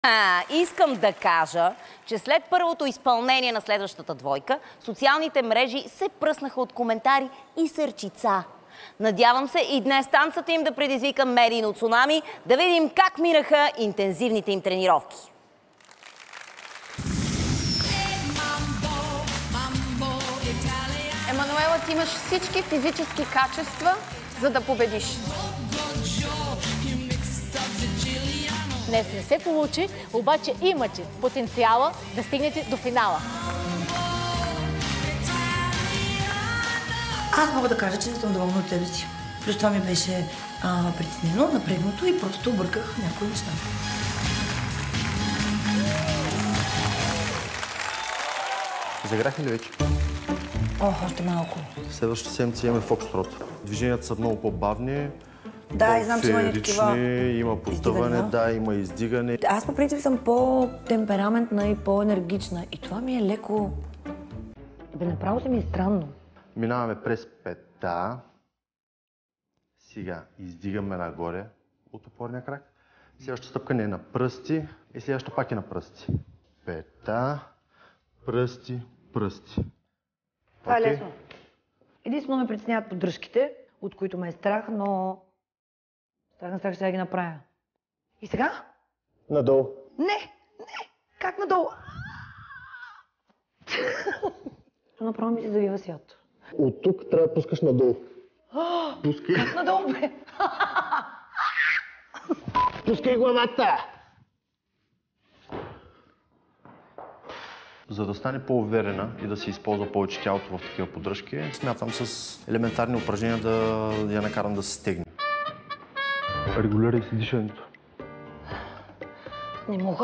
Искам да кажа, че след първото изпълнение на следващата двойка, социалните мрежи се пръснаха от коментари и сърчица. Надявам се и днес танцът им да предизвика медийно цунами, да видим как минаха интензивните им тренировки. Емануела, ти имаш всички физически качества, за да победиш. Днес не се получи, обаче имате потенциала да стигнете до финала. Аз мога да кажа, че не съм доволна от себе си. Плюс това ми беше притеснено, напрегнато и просто обърках някои неща. Заграхме ли вече? Още малко. Следващата седмица имаме фокстрот. Движенията са много по-бавни. Да, и знам, че има такива има потъване, да, има издигане. Аз по принцип съм по-темпераментна и по-енергична. И това ми е леко... направо се ми е странно. Минаваме през пета. Сега издигаме нагоре от опорния крак. Следващата стъпка не е на пръсти и следващата пак е на пръсти. Пета, пръсти, пръсти. Това е лесно. Единствено ме притесняват поддръжките, от които ме е страх, но... Страх ще да ги направя. И сега? Надолу. Не! Как надолу? Направо ми се завива свят. От тук трябва да пускаш надолу. Пускай. Как надолу, бе? Пускай главата! За да стане по-уверена и да се използва повече тялото в такива поддръжки, смятам с елементарни упражнения да я накарам да се стегне. Регулирай си дишането. Не мога.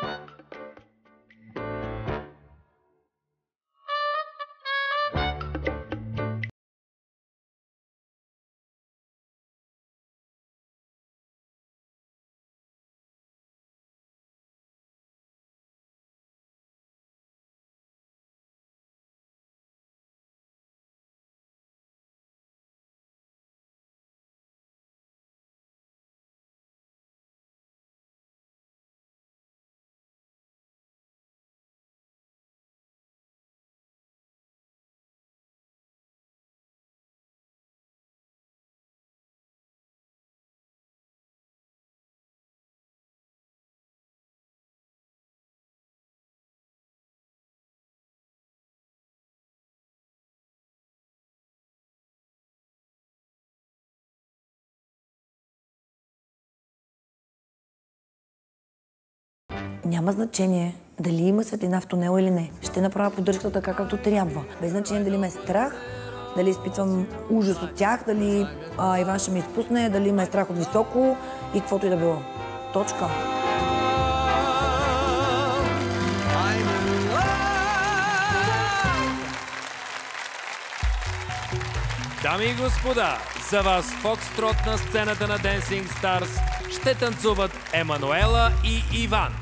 Няма значение дали има светлина в тунела или не. Ще направя поддръжката така, както трябва. Без значение дали ме е страх, дали изпитвам ужас от тях, дали Иван ще ме изпусне, дали ме е страх от високо и каквото и да било. Точка. Дами и господа, за вас фокстрот на сцената на Dancing Stars ще танцуват Емануела и Иван.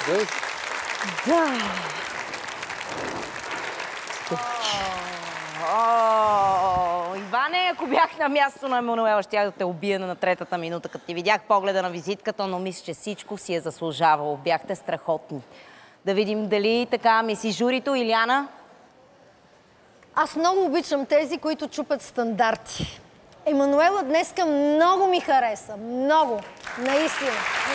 Да. Иване, ако бях на място на Емануела, щях да те убия на третата минута, като ти видях погледа на визитката, но мисля, че всичко си е заслужавало. Бяхте страхотни. Да видим дали така мисли журито. Илияна? Аз много обичам тези, които чупят стандарти. Емануела днеска много ми хареса. Много. Наистина.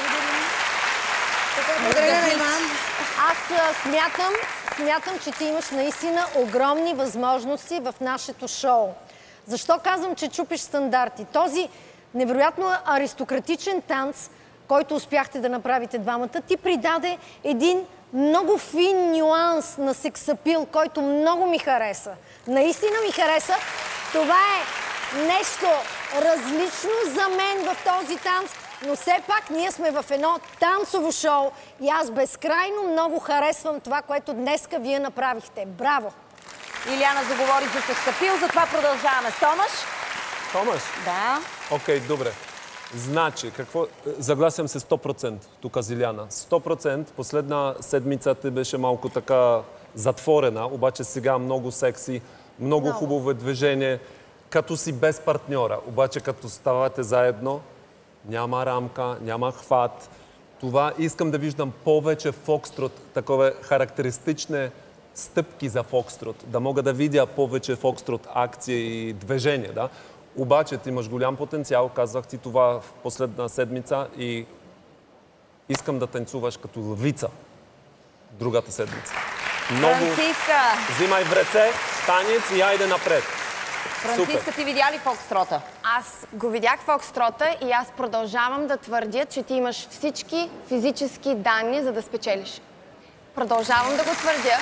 Благодаря, Иван. Аз смятам, че ти имаш наистина огромни възможности в нашето шоу. Защо казвам, че чупиш стандарти? Този невероятно аристократичен танц, който успяхте да направите двамата, ти придаде един много фин нюанс на сексапил, който много ми хареса. Наистина ми хареса. Това е нещо различно за мен в този танц, но все пак ние сме в едно танцово шоу и аз безкрайно много харесвам това, което днеска вие направихте. Браво! Илияна заговори за сексапил, затова продължаваме с Томаш. Томаш? Да. Окей, добре. Значи, какво... Загласям се 100%, тук с Илияна. 100%. Последна седмица ти беше малко така затворена, обаче сега много секси, много хубаво движение, като си без партньора. Обаче като ставате заедно, няма рамка, няма хват. Това искам да виждам повече фокстрот, такова характеристични стъпки за фокстрот, да мога да видя повече фокстрот акции и движение, да? Обаче ти имаш голям потенциал, казах ти това в последна седмица и искам да танцуваш като лъвица другата седмица. Много... Франциска! Взимай в ръце, танец и айде напред. Франциска, ти видя ли фокстрота? Аз го видях фокстрота и аз продължавам да твърдя, че ти имаш всички физически данни, за да спечелиш. Продължавам да го твърдя.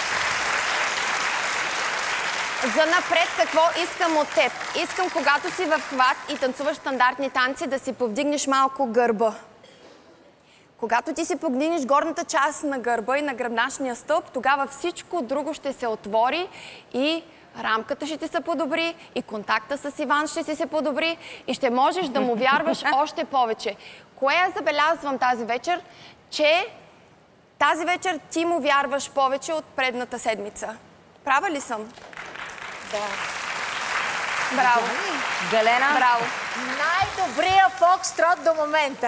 За напред, какво искам от теб? Искам, когато си в хват и танцуваш стандартни танци, да си повдигнеш малко гърба. Когато ти си повдигнеш горната част на гърба и на гръбначния стълб, тогава всичко друго ще се отвори и рамката ще ти се подобри, и контакта с Иван ще си се подобри и ще можеш да му вярваш още повече. Кое я забелязвам тази вечер? Че тази вечер ти му вярваш повече от предната седмица. Права ли съм? Да. Браво. Галена? Браво. Най-добрия фокстрот до момента.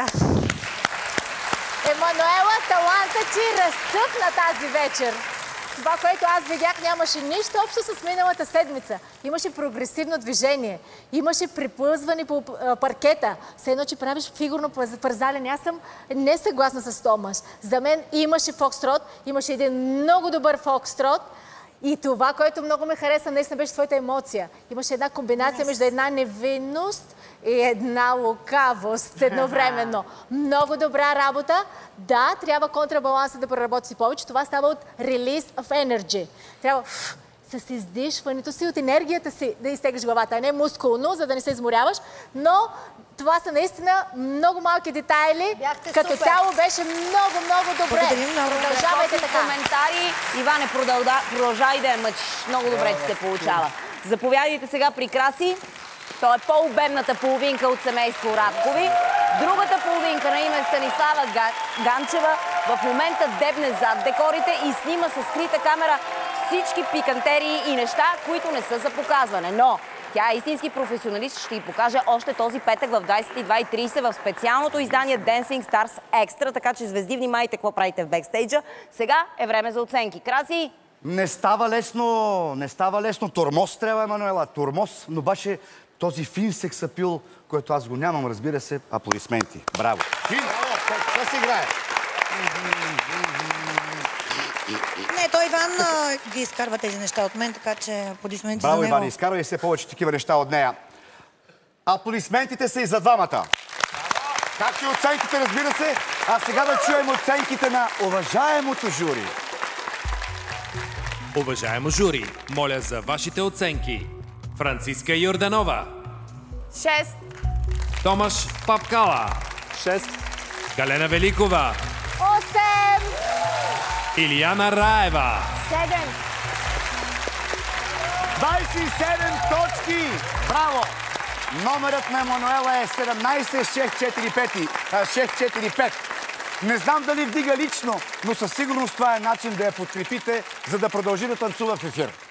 Емануела, талантът ти разцъфна тази вечер. Това, което аз видях, нямаше нищо общо с миналата седмица. Имаше прогресивно движение, имаше припълзване по паркета. Все едно, че правиш фигурно пързалене. Аз съм несъгласна с Томаш. За мен имаше фокстрот, имаше един много добър фокстрот. И това, което много ме хареса, наистина беше своята емоция. Имаше една комбинация между една невинност и една лукавост едновременно. Много добра работа. Да, трябва контрабаланса да проработи повече. Това става от release of energy. Трябва с издишването си, от енергията си да изтеглиш главата, а не мускулно, за да не се изморяваш. Но това са наистина много малки детайли. Като цяло беше много, много добре. Продължавайте така. Коментари. Иване, продължай да я мъчиш. Много добре ти се получава. Заповядайте сега при Краси. Той е по-обемната половинка от семейство Радкови. Другата половинка на име Станислава Ганчева в момента дебне зад декорите и снима със скрита камера всички пикантерии и неща, които не са за показване. Но тя е истински професионалист, ще ги покаже още този петък в 22:30 в специалното издание Dancing Stars Extra, така че звезди, внимайте какво правите в бекстейджа. Сега е време за оценки. Краси? Не става лесно. Тормоз трябва, Емануела. Тормоз, но беше този фин сексапил, който аз го нямам, разбира се. Аплодисменти. Браво. Фин! Какво се играе? Не, той Иван ги изкарва тези неща от мен, така че аплодисменти за него. Браво, Иван, изкарва и все повече такива неща от нея. Аплодисментите са и за двамата. Както и оценките, разбира се. А сега да чуем оценките на уважаемото жури. Уважаемо жури, моля за вашите оценки. Франциска Йорданова. 6. Томаш Папкала. 6. Галена Великова. 8. Илияна Раева. 27 точки! Браво! Номерът на Емануела е 17-6-4-5. Не знам дали вдига лично, но със сигурност това е начин да я подкрепите, за да продължи да танцува в ефир.